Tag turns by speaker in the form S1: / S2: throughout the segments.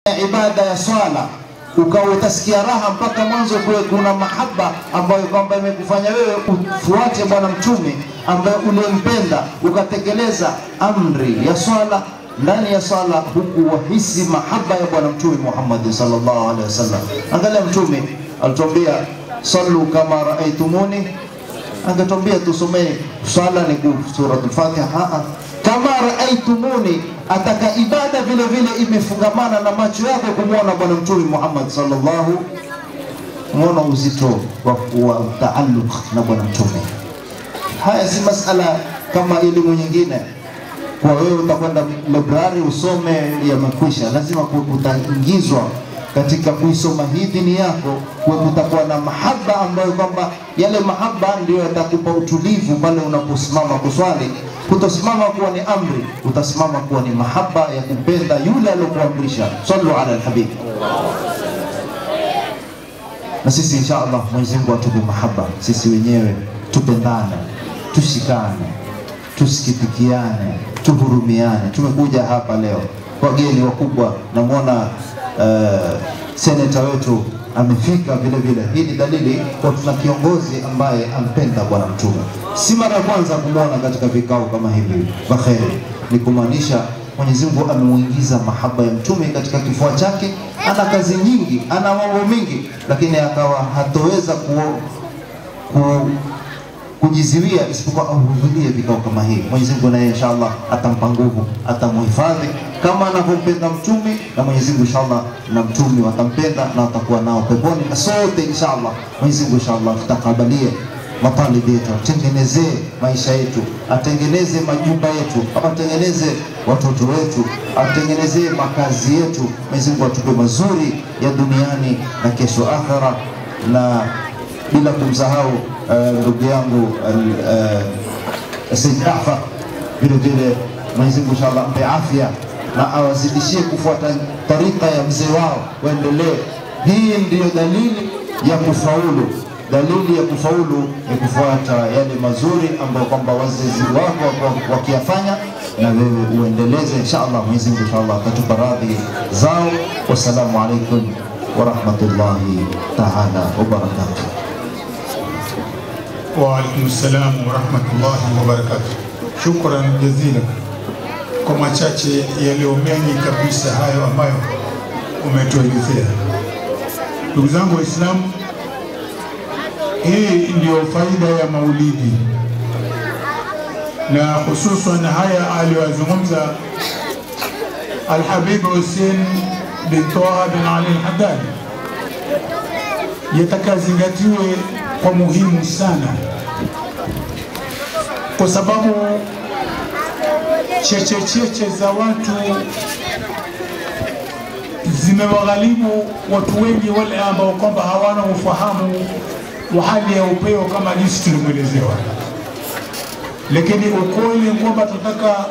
S1: ibada ya swala ukawa utasikia raha mpaka mwanzo, kuna mahaba ambayo kwamba imekufanya wewe ufuate bwana mtume ambaye ulempenda, ukatekeleza amri ya swala. Ndani ya swala huku wahisi mahaba ya bwana mtume Muhammad sallallahu alaihi wasallam. Angalia mtume alituambia sallu kama raaitumuni, angetuambia tusomee swala ni suratul Fatiha. Kama raaitumuni, ataka ibada vile vile imefungamana na macho yako kumwona bwana mtume Muhammad sallallahu, muona uzito wa taalluq na bwana mtume. Haya si masala kama elimu nyingine, kwa wewe utakwenda library usome yamekwisha. Lazima utaingizwa katika kuisoma hii dini yako, kutakuwa na mahaba ambayo kwamba yale mahaba ndio yatakupa utulivu pale unaposimama kuswali. Kutosimama kuwa ni amri, utasimama kuwa ni mahaba ya kupenda yule aliyokuamrisha. Sallu ala alhabib. Na sisi inshallah Mwenyezi Mungu atupe mahaba, sisi wenyewe tupendane, tushikane, tusikitikiane, tuhurumiane. Tumekuja hapa leo wageni wakubwa, namuona seneta wetu amefika vile vile. Hii ni dalili kwa tuna kiongozi ambaye ampenda bwana mtume. Si mara ya kwanza kumuona katika vikao kama hivi vya kheri, ni kumaanisha Mwenyezi Mungu amemuingiza mahaba ya mtume katika kifua chake. Ana kazi nyingi, ana mambo mengi, lakini akawa hatoweza kujiziwia isipokuwa ahudhurie vikao kama hivi. Mwenyezi Mungu naye inshallah atampa nguvu, atamuhifadhi kama anavyompenda mtume, na Mwenyezi Mungu inshallah na mtume watampenda na watakuwa nao peponi. Na sote inshallah Mwenyezi Mungu inshallah tutakabalie matalibi yetu, atengenezee maisha yetu, atengeneze majumba yetu, atengeneze watoto wetu, atengenezee makazi yetu. Mwenyezi Mungu atupe mazuri ya duniani na kesho akhera. Na bila kumsahau ndugu yangu Sayyid Jafar vile vile, Mwenyezi Mungu inshallah ampe afya na awazidishie kufuata tarika ya mzee wao, waendelee. Hii ndiyo dalili ya kufaulu. Dalili ya kufaulu ni kufuata yale mazuri ambayo kwamba wazazi wako wakiyafanya, na wewe uendeleze inshallah. Mwenyezi Mungu inshallah atatupa radhi zao. Wassalamu alaikum wa rahmatullahi ta'ala wa barakatuh.
S2: Wa alaikum salam wa rahmatullahi wa barakatuh. Shukran jazila kwa machache yaliyo mengi kabisa hayo ambayo umetuelezea. Ndugu zangu Waislamu, hii ndio faida ya maulidi, na hususan haya aliyozungumza Al-Habib Hussein bin Taha bin Ali Al-Haddad yatakazingatiwe kwa muhimu sana, kwa sababu cheche za watu zimewaghalibu watu wengi, wale ambao kwamba hawana ufahamu wa hali ya upeo kama jinsi tulimwelezewa. Lakini ukweli kwamba tunataka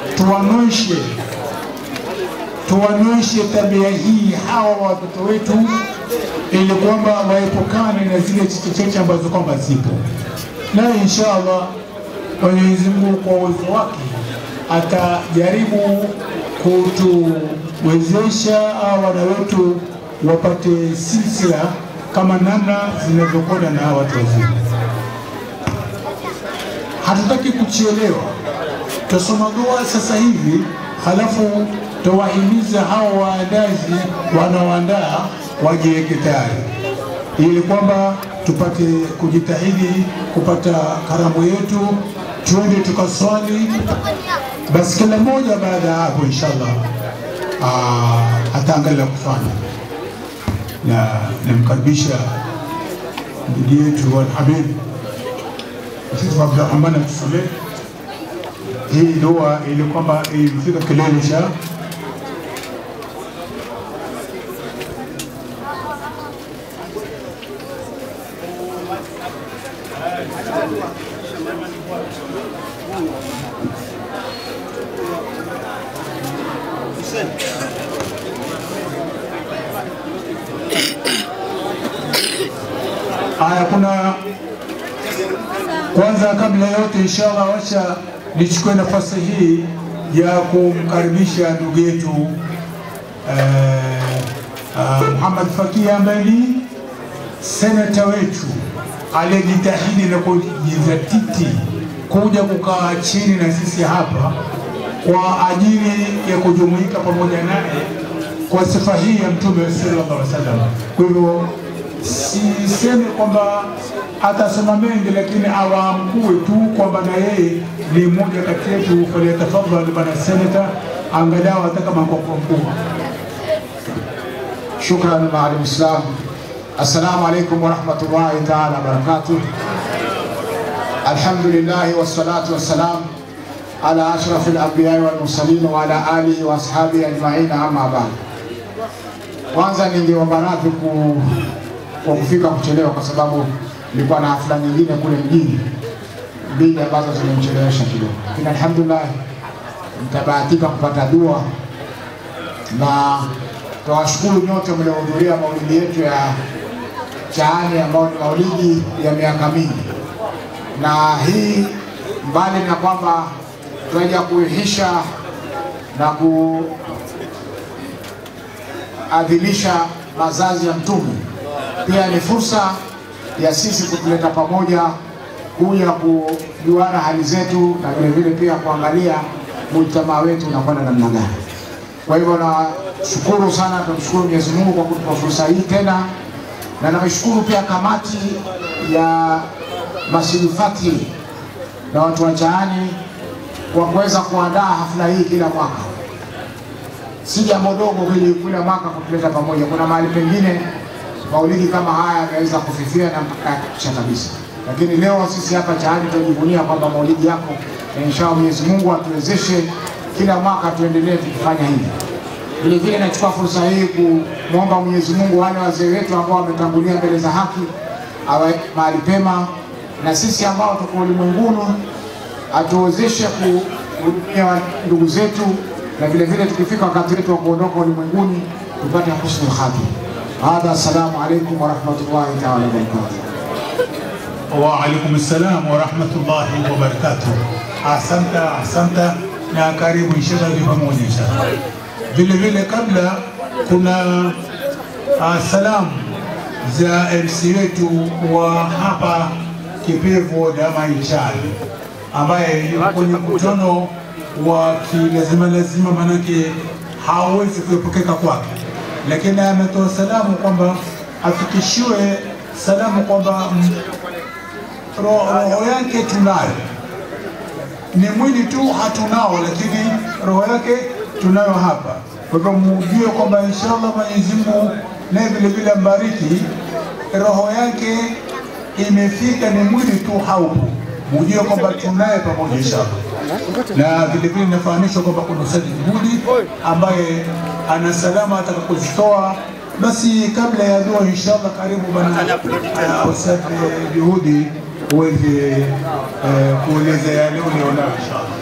S2: tuwanoshe tabia hii hawa watoto wetu, ili kwamba waepukane na zile cheche ambazo kwamba zipo. Na inshallah Mwenyezi Mungu kwa uwezo wake atajaribu kutuwezesha wana wetu wapate silsila kama namna zinavyokwenda na watu wazima. Hatutaki kuchelewa, tusoma dua sasa hivi, halafu tuwahimiza hao waandazi wanaoandaa wajiweke tayari, ili kwamba tupate kujitahidi kupata karamu yetu, tuende tukaswali. Basi kila mmoja baada ya hapo inshallah ataangalia kufanya. Na nimkaribisha ndugu yetu Al-Habib Sheikh Abdurrahman Al-Suleh. Hii dua ili kwamba ifika kilele cha haya. Kuna kwanza, kabla yote inshallah, wacha nichukue nafasi hii ya kumkaribisha ndugu yetu Muhammad Fakii ambaye ni seneta wetu aliyejitahidi na kujizatiti kuja kukaa chini na sisi hapa kwa ajili ya kujumuika pamoja naye kwa sifa hii ya Mtume sallallahu alaihi wasallam. Kwa hivyo sisemi kwamba atasema mengi, lakini awaamkue tu kwamba na yeye ni mmoja kati yetu. Faliyatafadhali bwana seneta, angalau hata kama kwa mkuu.
S3: Shukran maalim Islam. Assalamu alaikum wa rahmatullahi ta'ala wa barakatuh. Alhamdulillah wassalatu wassalam ala ashrafil anbiya wal mursalin wa ala alihi wa ashabihi ajma'in, amma ba'd. Kwanza ningeomba radhi kwa kufika kuchelewa, kwa sababu nilikuwa na hafla nyingine kule mjini mbili ambazo zimenichelewesha kidogo, lakini alhamdulillah nitabahatika kupata dua, na tunawashukuru nyote mliohudhuria maulidi yetu ya Chaani ambao ni maulidi ya miaka mingi. Na hii mbali na kwamba tunaja kuihisha na kuadhimisha mazazi ya Mtume, pia ni fursa ya sisi kutuleta pamoja, kuja kujuana hali zetu, na vile vile pia kuangalia mujtamaa wetu unakwenda namna gani. Kwa hivyo nashukuru sana, tunamshukuru Mwenyezi Mungu kwa kutupa fursa hii tena, na namshukuru pia kamati ya Masjid Fatih na watu wa Chaani kwa kuweza kuandaa hafla hii kila mwaka. Si jambo dogo hili kila mwaka kutuleta pamoja. Kuna mahali pengine maulidi kama haya yanaweza kufifia na mpaka kabisa, lakini leo sisi hapa Chaani tunajivunia kwamba maulidi yako, na inshallah Mwenyezi Mungu atuwezeshe kila mwaka tuendelee tukifanya hivi. Vile vile nachukua fursa hii kumwomba Mwenyezi Mungu wale wazee wetu ambao wametangulia mbele za haki awe mahali pema, na sisi ambao tuko ulimwenguni atuwezeshe kuhudumia ndugu zetu, na vile vile tukifika wakati wetu wa kuondoka ulimwenguni tupate husnul khatima. Hadha, assalamu alaykum wa rahmatullahi ta'ala wa barakatuh.
S2: Wa alaykum assalam wa rahmatullahi wa barakatuh. Asante na karibu inshallah pamoja inshallah. Vile vile kabla kuna salamu za MC wetu wa hapa Kipevu Damai Chaani, ambaye yuko kwenye mkutano wa lazima, manake hawezi kuepukeka kwake, lakini ametoa salamu kwamba afikishiwe salamu kwamba roho yake tunayo, ni mwili tu hatunao, lakini roho yake tunayo hapa. Kwa hivyo mjue kwamba inshallah Mwenyezi Mungu naye vile vile mbariki, roho yake imefika, ni mwili tu haupo, mjue kwamba tunaye pamoja inshallah. Na vile vile nafahamishwa kwamba kuna Ustadh Juhudi ambaye ana salama atakapozitoa. Basi kabla ya dua inshallah, karibu bana Ustadh Juhudi uweze kueleza yale ulionayo inshallah.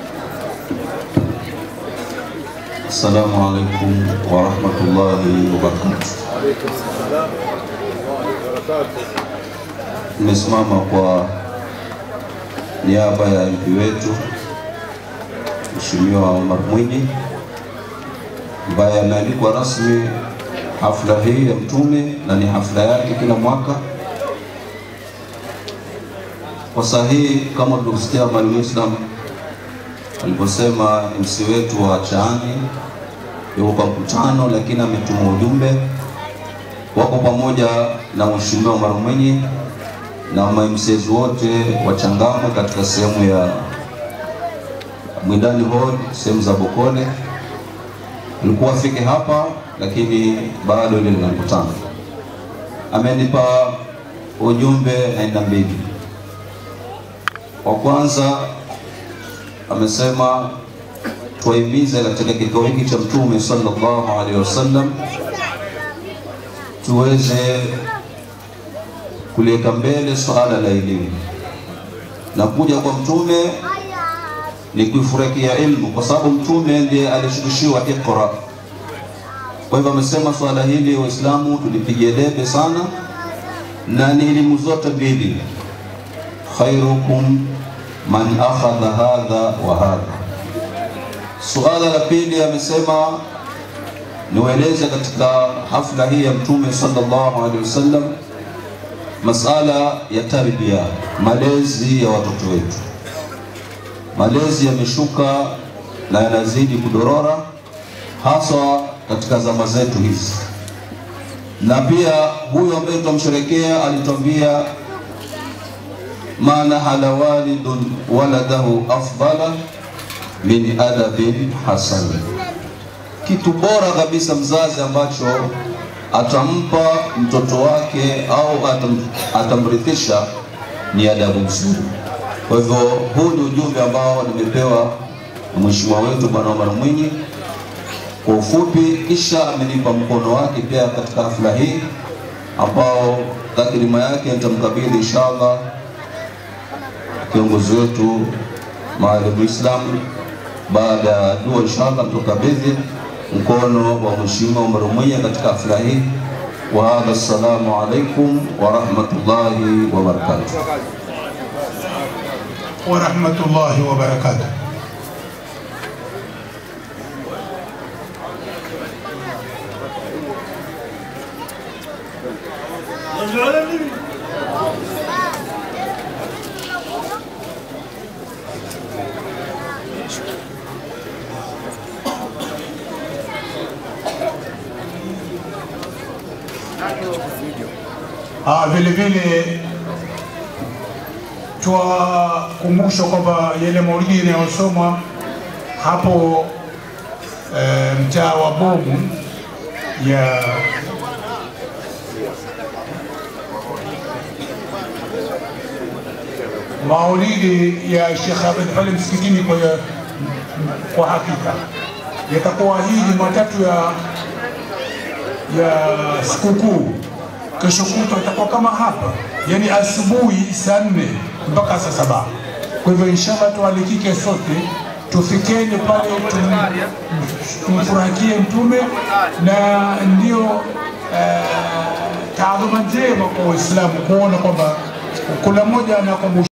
S4: Assalamu alaikum wa rahmatullahi wa barakatuh. Nimesimama kwa niaba ya MP wetu Mheshimiwa Omar Mwinyi, ambaye amealikwa rasmi hafla hii ya Mtume, na ni hafla yake kila mwaka. Kwa sahihi kama tulivyosikia Mwalimu Islam aliposema, MC wetu wa Chaani yuko kwa mkutano, lakini ametuma ujumbe, wako pamoja na Mheshimiwa Omar Mwinyi na MCs wote wa Changamwe katika sehemu ya Mwidani Hall, sehemu za Bokole. Alikuwa afike hapa, lakini bado ile na mkutano. Amenipa ujumbe aina mbili. Wa kwanza amesema tuahimize katika kikao hiki cha Mtume sallallahu alaihi wasallam tuweze kuliweka mbele swala la elimu, na kuja kwa Mtume ni kuifurakia ilmu, kwa sababu Mtume ndiye alishukishiwa Iqra. Kwa hivyo amesema swala hili Waislamu tulipigie debe sana, na ni elimu zote mbili, khairukum man akhadha hadha wa hadha. Suala la pili amesema niwaeleze katika hafla hii ya Mtume sallallahu alaihi wasallam masala ya tarbia, malezi ya watoto wetu. Malezi yameshuka na yanazidi kudorora, haswa katika zama zetu hizi. Na pia huyo ambaye tutamsherekea alituambia maana hala walidun waladahu afdala min adabin hasan. Kitu bora kabisa mzazi ambacho atampa mtoto wake au atamrithisha ni adabu nzuri. Kwa hivyo huu ni ujumbe ambao nimepewa na mheshimiwa wetu Bwana Omar Mwinyi kwa ufupi, kisha amenipa mkono wake pia katika hafla hii ambao takrima yake nitamkabidhi inshallah kiongozi wetu Maalim Islam. Baada ya dua inshallah tukabidhi mkono wa mheshimiwa Omar Mwinyi katika hafla hii. Wa hadha, assalamu alaikum wa rahmatullahi wa barakatuh.
S2: Wa rahmatullahi wa barakatuh. Vile vile tuwakumbusha kwamba yale maulidi yanayosomwa hapo mtaa wa Bomu ya maulidi ya Sheikh Abed pale msikitini, kwa hakika yatakuwa hii Jumatatu ya sikukuu. Kesho kutwa itakuwa kama hapa, yani asubuhi saa 4 mpaka saa 7. Kwa hivyo inshallah tualikike sote, tufikeni pale tumfurahikie Mtume, na ndio taadhima njema kwa Waislamu kuona kwamba kila mmoja anakumbusha